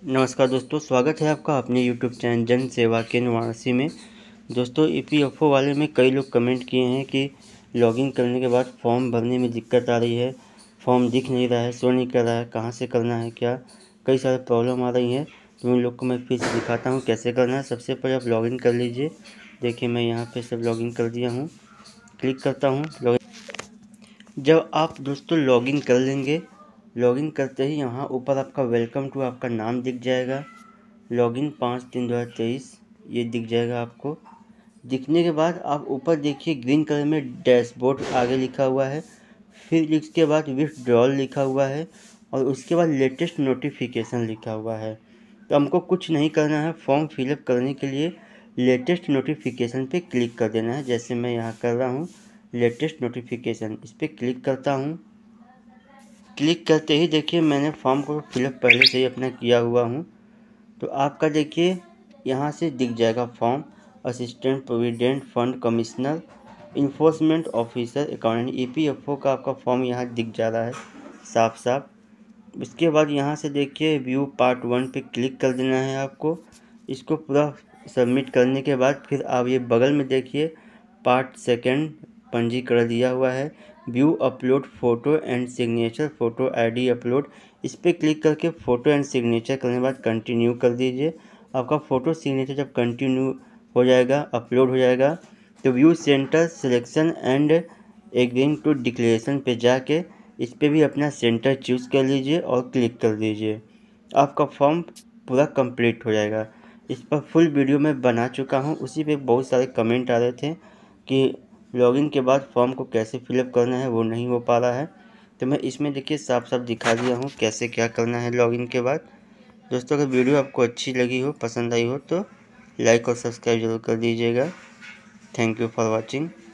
नमस्कार दोस्तों, स्वागत है आपका अपने यूट्यूब चैनल जन सेवा केंद्र वाराणसी में। दोस्तों, ईपीएफओ वाले में कई लोग कमेंट किए हैं कि लॉगिन करने के बाद फॉर्म भरने में दिक्कत आ रही है, फॉर्म दिख नहीं रहा है, शो नहीं कर रहा है, कहाँ से करना है, क्या कई सारे प्रॉब्लम आ रही हैं। तो उन लोग को मैं फिर से दिखाता हूँ कैसे करना है। सबसे पहले आप लॉगिन कर लीजिए। देखिए, मैं यहाँ पर सब लॉगिन कर दिया हूँ। क्लिक करता हूँ लॉगिन। जब आप दोस्तों लॉगिन कर लेंगे, लॉगिन करते ही यहाँ ऊपर आपका वेलकम टू आपका नाम दिख जाएगा। लॉगिन 5/3/2023 ये दिख जाएगा आपको। दिखने के बाद आप ऊपर देखिए ग्रीन कलर में डैशबोर्ड आगे लिखा हुआ है, फिर इसके बाद विथड्रॉल लिखा हुआ है और उसके बाद लेटेस्ट नोटिफिकेशन लिखा हुआ है। तो हमको कुछ नहीं करना है, फॉर्म फिलअप करने के लिए लेटेस्ट नोटिफिकेशन पे क्लिक कर देना है। जैसे मैं यहाँ कर रहा हूँ लेटेस्ट नोटिफिकेशन, इस पर क्लिक करता हूँ। क्लिक करते ही देखिए मैंने फॉर्म को फिलअप पहले से ही अपना किया हुआ हूँ। तो आपका देखिए यहाँ से दिख जाएगा form, assistant provident fund commissioner enforcement officer accountant EPFO का आपका फॉर्म यहाँ दिख जा रहा है साफ साफ। उसके बाद यहाँ से देखिए व्यू पार्ट 1 पे क्लिक कर देना है आपको। इसको पूरा सबमिट करने के बाद फिर आप ये बगल में देखिए पार्ट 2 पंजीकरण दिया हुआ है, view upload photo and signature photo ID upload. इस पर क्लिक करके फ़ोटो एंड सिग्नेचर करने के बाद कंटिन्यू कर दीजिए। आपका फ़ोटो सिग्नेचर जब कंटिन्यू हो जाएगा, अपलोड हो जाएगा, तो view centre selection and agreeing to declaration पे जाके इस पर भी अपना सेंटर चूज़ कर लीजिए और क्लिक कर दीजिए। आपका फॉर्म पूरा कंप्लीट हो जाएगा। इस पर फुल वीडियो मैं बना चुका हूँ। उसी पे बहुत सारे कमेंट आ रहे थे कि लॉगिन के बाद फॉर्म को कैसे फिलअप करना है, वो नहीं हो पा रहा है। तो मैं इसमें देखिए साफ साफ दिखा दिया हूँ कैसे क्या करना है लॉगिन के बाद। दोस्तों, अगर वीडियो आपको अच्छी लगी हो, पसंद आई हो तो लाइक और सब्सक्राइब जरूर कर दीजिएगा। Thank you for watching.